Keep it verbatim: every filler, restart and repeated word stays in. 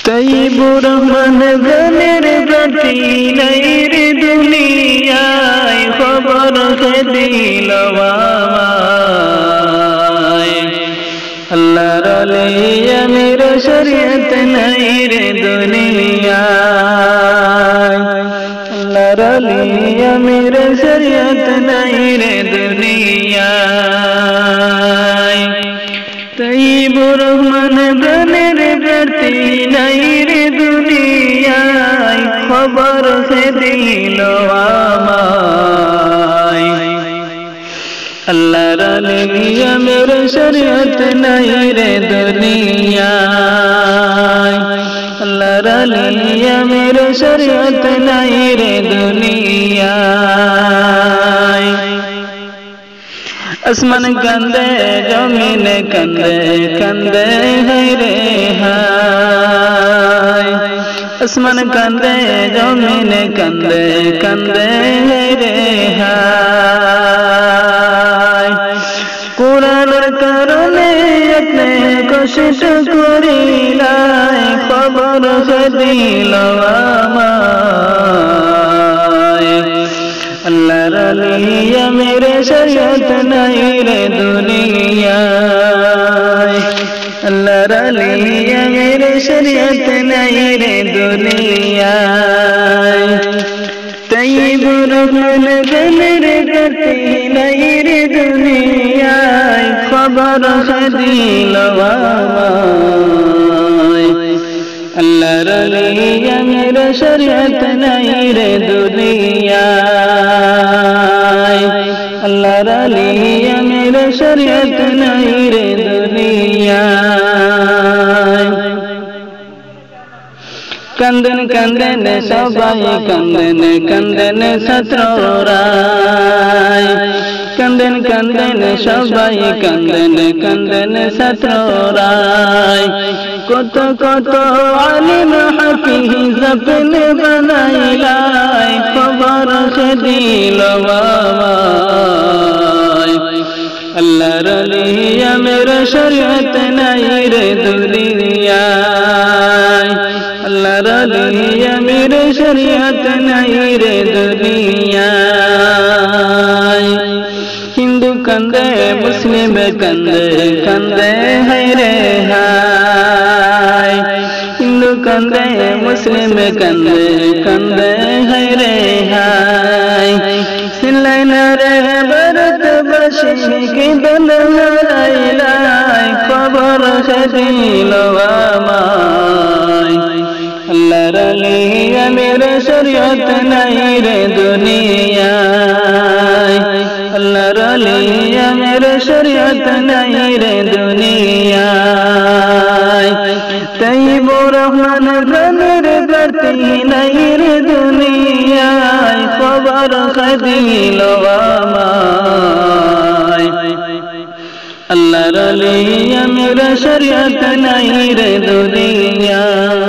তৈবুর রহমান গানের ব্রতি নাই রে দুনিয়ায় খবর সে দিল আমায় আল্লাহর ওলি আমির শরীয়ত নাই রে দুনিয়ায় আল্লাহর ওলি আমির শরীয়ত নাই রে দুনিয়ায় তৈবুর রহমান গানের ব্রতি নাই রে দুনিয়ায় খবর সে দিল আমায় আল্লাহর ওলি আমির শরীয়ত নাই রে দুনিয়ায় আল্লাহর ওলি আমির শরীয়ত নাই রে দুনিয়ায় আসমান কান্দে জমিন কান্দে কান্দে হায় রে হায় আসমান কান্দে জমিন কান্দে কান্দে হায় রে হায় কুরআনের কারণে আপনি কষ্ট করিলাই খবর সে দিল আমায় আল্লাহর ওলি আমির শরীয়ত নাই রে দুনিয়ায় আল্লাহর ওলি আমির শরীয়ত নাই রে দুনিয়ায় তৈবুর রহমান গানের ব্রতি নাই রে দুনিয়ায় খবর সে দিল আমায় আল্লাহর ওলি আমির শরীয়ত নাই রে দুনিয়ায় আল্লাহর ওলি আমির শরীয়ত নাই রে দুনিয়ায় কান্দন কান্দন সবাই কান্দন কান্দন সতরায় কান্দন কান্দন সবাই কান্দন কান্দন সতরায় কত কত আলিম হাফিজ আপনি বানাইলাই খবর সে দিল আমায় আল্লাহর ওলি আমির শরীয়ত নাই রে দুনিয়ায় আল্লাহর ওলি আমির শরীয়ত নাই রে দুনিয়ায় হিন্দু কান্দে মুসলিম কান্দে কান্দে হায় রে হায় হিন্দু কান্দে মুসলিম কান্দে কান্দে হায় রে হায় সিলাই না রে ভারতবাসী কি দল হারাইলাই খবর সে দিল আমায় আল্লাহর ওলি আমির শরীয়ত নাই রে দুনিয়ায় আল্লাহর ওলি আমির শরীয়ত নাই রে দুনিয়ায় তৈবুর রহমান গানের ব্রতি নাই রে দুনিয়ায় খবর সে দিল আমায় আল্লাহর ওলি আমির শরীয়ত নাই রে দুনিয়ায়।